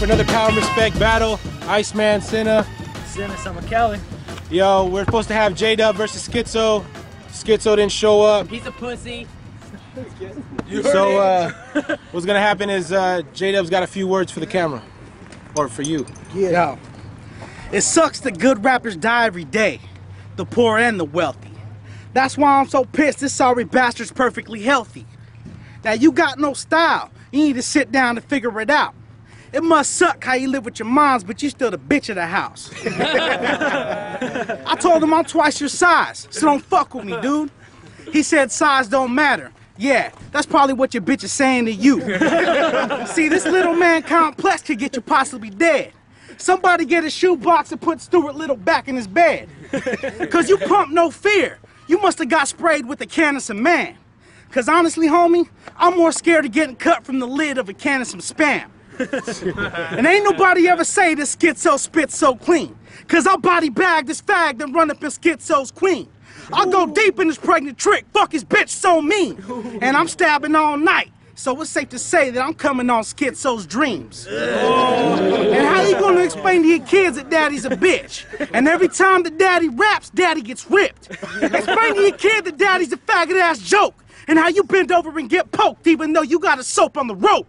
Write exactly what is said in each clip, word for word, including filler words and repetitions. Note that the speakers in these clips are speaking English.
for another Power and Respect battle. Iceman, Senna. Senna, Summer Kelly. Yo, we're supposed to have J-Dub versus Schizo. Schizo didn't show up. He's a pussy. So uh, what's gonna happen is uh, J-Dub's got a few words for the camera. Or for you. Yeah. Yo, it sucks that good rappers die every day. The poor and the wealthy. That's why I'm so pissed this sorry bastard's perfectly healthy. Now you got no style. You need to sit down and figure it out. It must suck how you live with your moms, but you still the bitch of the house. I told him I'm twice your size, so don't fuck with me, dude. He said size don't matter. Yeah, that's probably what your bitch is saying to you. See, this little man complex could get you possibly dead. Somebody get a shoebox and put Stuart Little back in his bed. Cause you pump no fear. You must have got sprayed with a can of some man. Cause honestly, homie, I'm more scared of getting cut from the lid of a can of some Spam. And ain't nobody ever say this Schizo spits so clean. Cause I'll body bag this fag then run up in Schizo's queen. I'll go deep in this pregnant trick, fuck his bitch so mean. And I'm stabbing all night. So it's safe to say that I'm coming on Schizo's dreams. And how you gonna explain to your kids that daddy's a bitch? And every time that daddy raps, daddy gets ripped. Explain to your kid that daddy's a faggot ass joke. And how you bend over and get poked even though you got a soap on the rope.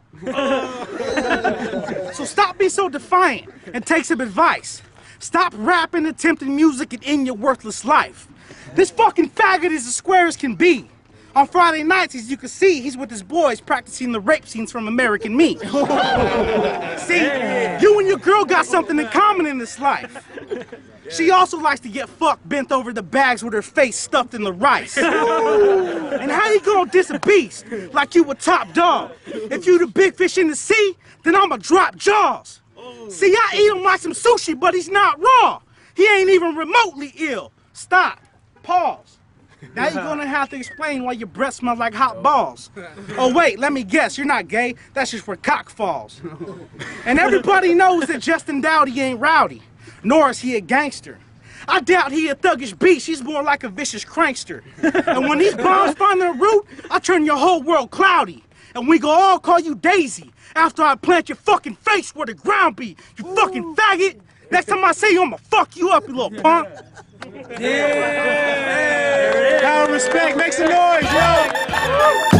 So stop being so defiant and take some advice. Stop rapping, attempting music, and end your worthless life. This fucking faggot is as square as can be. On Friday nights, as you can see, he's with his boys practicing the rape scenes from American Me. See, you and your girl got something in common in this life. She also likes to get fucked bent over the bags with her face stuffed in the rice. And how you gonna diss a beast like you a top dog? If you the big fish in the sea, then I'ma drop jaws. See, I eat him like some sushi, but he's not raw. He ain't even remotely ill. Stop. Pause. Now you're gonna have to explain why your breath smells like hot balls. Oh wait, let me guess, you're not gay. That's just where cock falls. And everybody knows that Justin Dowdy ain't rowdy, nor is he a gangster. I doubt he a thuggish beast, he's more like a vicious prankster. And when these bombs find their root, I turn your whole world cloudy. And we gon' all call you Daisy after I plant your fucking face where the ground be, you fucking faggot. Next time I say you, I'ma fuck you up, you little punk. Yeah! Power and Respect, make some noise, yo!